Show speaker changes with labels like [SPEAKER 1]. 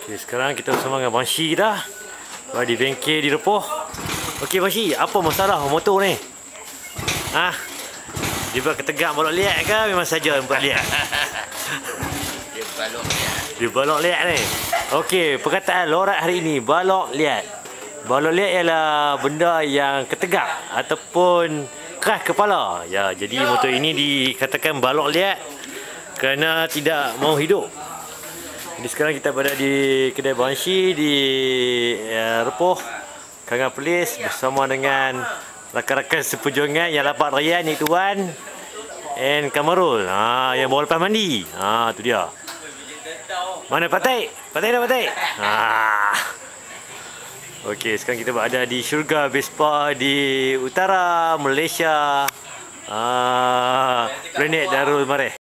[SPEAKER 1] Okay, sekarang kita bersama dengan Bang Shi dah di bengkel di Repoh. Okey Bang Shi, apa masalah motor ni? Dia buat ketegak balok liat ke memang saja buat liat?
[SPEAKER 2] Dia balok liat.
[SPEAKER 1] Dia balok liat ni. Okey, perkataan lorat hari ini balok liat. Balok liat ialah benda yang ketegak ataupun keras kepala. Ya, jadi motor ini dikatakan balok liat kerana tidak mau hidup. Jadi sekarang kita berada di kedai Bang Shi di Repoh, Kangan Perlis bersama dengan rakan-rakan seperjuangan yang lapak raya ni Tuan and Kamarul. Yang bawa lepas mandi. Tu dia. Mana Patai? Patai dah Patai? Okey, sekarang kita berada di syurga Vespa di utara Malaysia. Planet Darul Mareh.